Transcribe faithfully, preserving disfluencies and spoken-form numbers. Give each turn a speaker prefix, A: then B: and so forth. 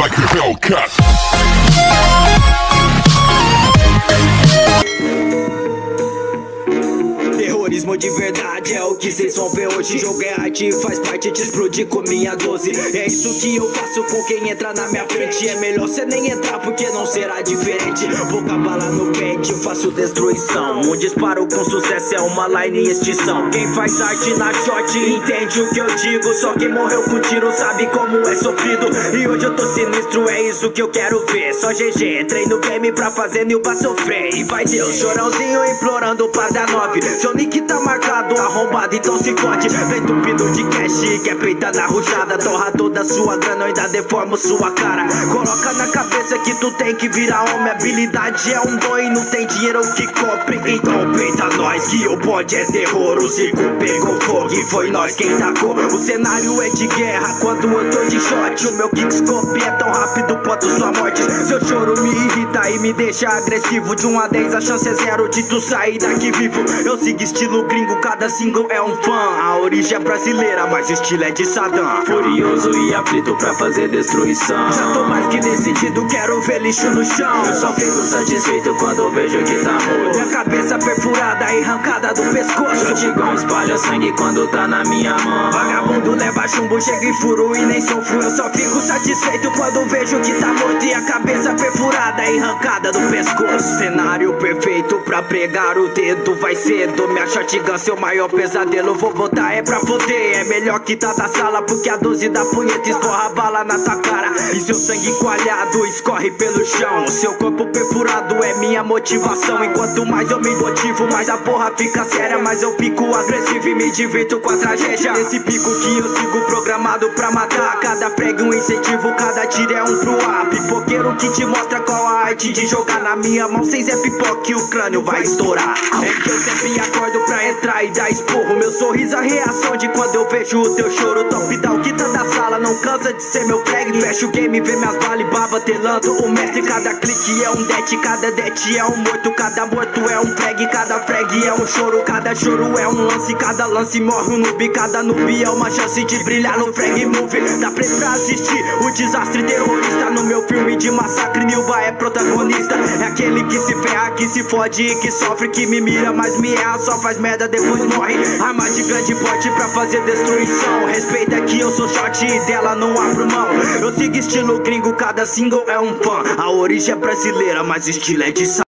A: like a Hellcat.
B: Terrorismo de verdade é o que cês vão ver hoje. Jogo é arte, faz parte de explodir com minha doze. É isso que eu faço com quem entra na minha frente. É melhor cê nem entrar porque não será diferente. Pouca bala no pente, eu faço destruição. Um disparo com sucesso é uma line em extinção. Quem faz arte na shot entende o que eu digo. Só quem morreu com tiro sabe como é sofrido. E hoje eu tô sinistro, é isso que eu quero ver. Só G G, entrei no game pra fazer new pra sofrer. E vai Deus, chorãozinho implorando pra dar nove. Seu nick tá marcado, arrombado, então se fode. Vem tupido de cash, quer peitar na ruchada. Torra toda sua grana, ainda deforma sua cara. Coloca na cabeça que tu tem que virar homem. Habilidade é um dom e não tem dinheiro que compre. Então peita nós que o bonde é terror. O circo pegou fogo e foi nós quem tacou. O cenário é de guerra quando eu tô de shot. O meu kickscope é tão rápido quanto sua morte. Seu choro me irrita e me deixa agressivo. De um a dez a chance é zero de tu sair daqui vivo. Eu sigo estilo gringo, cada single é um fã. A origem é brasileira, mas o estilo é de Saddam. Furioso e aflito pra fazer destruição. Já tô mais que decidido, quero ver lixo no chão. Eu só fico satisfeito quando vejo que tá morto. Minha cabeça perfurada e arrancada do pescoço. O tigão espalha sangue quando tá na minha mão. Vagabundo leva chumbo, chega em furo e nem sofro. Eu só fico satisfeito quando vejo que tá morto. E a cabeça perfurada e arrancada do pescoço. Cenário perfeito pra pregar o dedo. Vai cedo, minha shotgun, seu maior pesadelo. Vou botar é pra foder, é melhor que tá da sala. Porque a doze da punheta escorra a bala na tua cara. E seu sangue coalhado escorre pelo chão. Seu corpo perfurado é minha motivação. Enquanto mais eu me motivo, mais a porra fica séria. Mas eu fico agressivo e me divirto com a tragédia. Nesse pico que eu sigo programado pra matar. Cada prego um incentivo, cada tiro é um pro ar. Pipoqueiro que te mostra qual a arte de jogar na minha mão. Sem Zé Pipoca e o crânio vai estourar. É que eu sempre acordo pra entrar e dar esporro. Meu sorriso a reação de quando eu vejo o teu choro. Top da guita da sala, não cansa de ser meu flag. Fecha o game, vê minhas balas e baba telando. O mestre, cada clique é um det, cada det é um morto. Cada morto é um frag, cada frag é um choro. Cada choro é um lance, cada lance morre um noob. Cada noob é uma chance de brilhar no frag movie. Dá play pra assistir o desastre terrorista. No meu filme de massacre, Nilba é protagonista. É aquele que se ferra, que se fode e que sofre. Que me mira, mas me erra, só faz merda, depois morre. Arma de grande porte pra fazer destruição. Respeita que eu sou short e dela não abro mão. Eu sigo estilo gringo, cada single é um fã. A origem é brasileira, mas o estilo é de